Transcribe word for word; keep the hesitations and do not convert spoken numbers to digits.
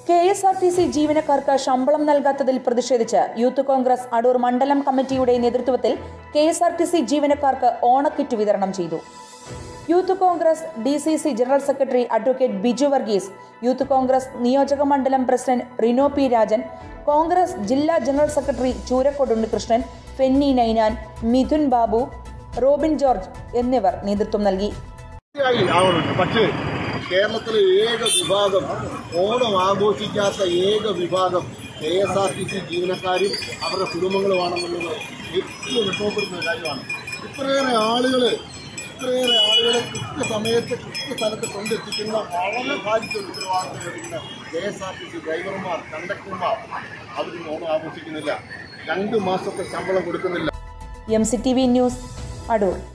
K S R T C ജീവനക്കാർക്ക് ശമ്പളം നൽകാത്തതിൽ പ്രതിഷേധിച്ച് യൂത്ത് കോൺഗ്രസ് അടൂർ മണ്ഡലം കമ്മിറ്റിയുടെ നേതൃത്വത്തിൽ K S R T C ജീവനക്കാർക്ക് ഓണക്കിറ്റ് വിതരണം ചെയ്തു. Youth Congress D C C general secretary advocate Biju Varghese, Youth Congress നിയോജക മണ്ഡലം president Rino P Rajan, Congress ജില്ലാ ജനറൽ സെക്രട്ടറി ചൂരക്കോട് ഉണ്ണികൃഷ്ണൻ, ഫെന്നി നൈനാൻ, മിഥുൻ ബാബു, റോബിൻ ജോർജ് എന്നിവർ നേതൃത്വം നൽകി. പക്ഷേ കേരളത്തിലെ ഏക വിഭാഗം ഓണം ആഘോഷിക്കാത്ത ഏക വിഭാഗം K S R T C ജീവനക്കാരും അവരുടെ കുടുംബങ്ങളുമാണെന്നുള്ളത് ഏറ്റവും വിഷമപ്പെടുന്ന കാര്യമാണ്. ഇത്രയേറെ ആളുകൾ ഇത്രയേറെ ആളുകളെ കൃത്യസമയത്ത് കൃത്യസ്ഥലത്ത് കൊണ്ടെത്തിക്കുന്ന വളരെ ബാധിച്ച ഉത്തരവാദിത്തം എടുക്കുന്ന K S R T C ഡ്രൈവർമാർ, കണ്ടക്ടർമാർ അവരും ഓണം ആഘോഷിക്കുന്നില്ല. രണ്ട് മാസത്തെ ശമ്പളം കൊടുക്കുന്നില്ല. M C T V news, Adoor.